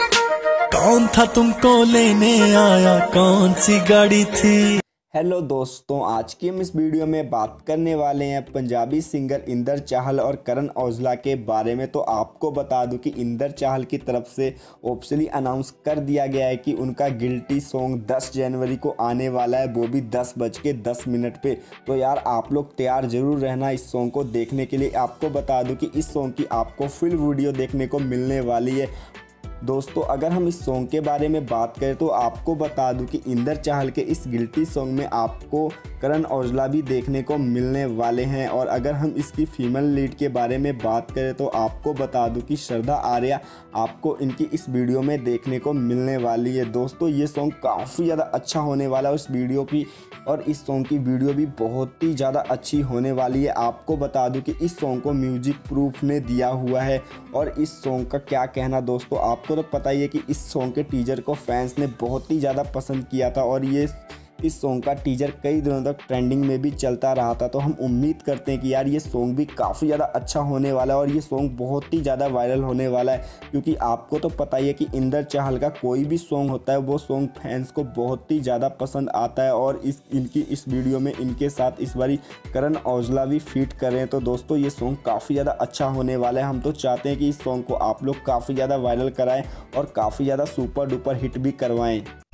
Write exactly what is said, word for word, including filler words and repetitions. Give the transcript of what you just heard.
कौन था तुमको लेने आया, कौन सी गाड़ी थी। हेलो दोस्तों, आज की हम इस वीडियो में बात करने वाले हैं पंजाबी सिंगर इंदर चाहल और करण औजला के बारे में। तो आपको बता दूं कि इंदर चाहल की तरफ से ऑफिशियली अनाउंस कर दिया गया है कि उनका गिल्टी सॉन्ग दस जनवरी को आने वाला है, वो भी दस बज के दस मिनट पे। तो यार आप लोग तैयार जरूर रहना इस सॉन्ग को देखने के लिए। आपको बता दूँ कि इस सॉन्ग की आपको फुल वीडियो देखने को मिलने वाली है। दोस्तों अगर हम इस सॉन्ग के बारे में बात करें तो आपको बता दूं कि इंदर चाहल के इस गिल्टी सॉन्ग में आपको करण औजला भी देखने को मिलने वाले हैं। और अगर हम इसकी फीमेल लीड के बारे में बात करें तो आपको बता दूं कि श्रद्धा आर्या आपको इनकी इस वीडियो में देखने को मिलने वाली है। दोस्तों ये सॉन्ग काफ़ी ज़्यादा अच्छा होने वाला है उस वीडियो की, और इस सॉन्ग की वीडियो भी बहुत ही ज़्यादा अच्छी होने वाली है। आपको बता दूं कि इस सॉन्ग को म्यूजिक प्रूफ ने दिया हुआ है। और इस सॉन्ग का क्या कहना दोस्तों, आपको तो पता ही है कि इस सॉन्ग के टीजर को फैंस ने बहुत ही ज़्यादा पसंद किया था, और ये इस सॉन्ग का टीजर कई दिनों तक ट्रेंडिंग में भी चलता रहा था। तो हम उम्मीद करते हैं कि यार ये सॉन्ग भी काफ़ी ज़्यादा अच्छा होने वाला है, और ये सॉन्ग बहुत ही ज़्यादा वायरल होने वाला है। क्योंकि आपको तो पता ही है कि इंदर चाहल का कोई भी सॉन्ग होता है वो सॉन्ग फैंस को बहुत ही ज़्यादा पसंद आता है। और इस इनकी इस वीडियो में इनके साथ इस बारी करण औजला भी फीट कर रहे हैं। तो दोस्तों ये सॉन्ग काफ़ी ज़्यादा अच्छा होने वाला है। हम तो चाहते हैं कि इस सॉन्ग को आप लोग काफ़ी ज़्यादा वायरल कराएँ और काफ़ी ज़्यादा सुपर डुपर हिट भी करवाएँ।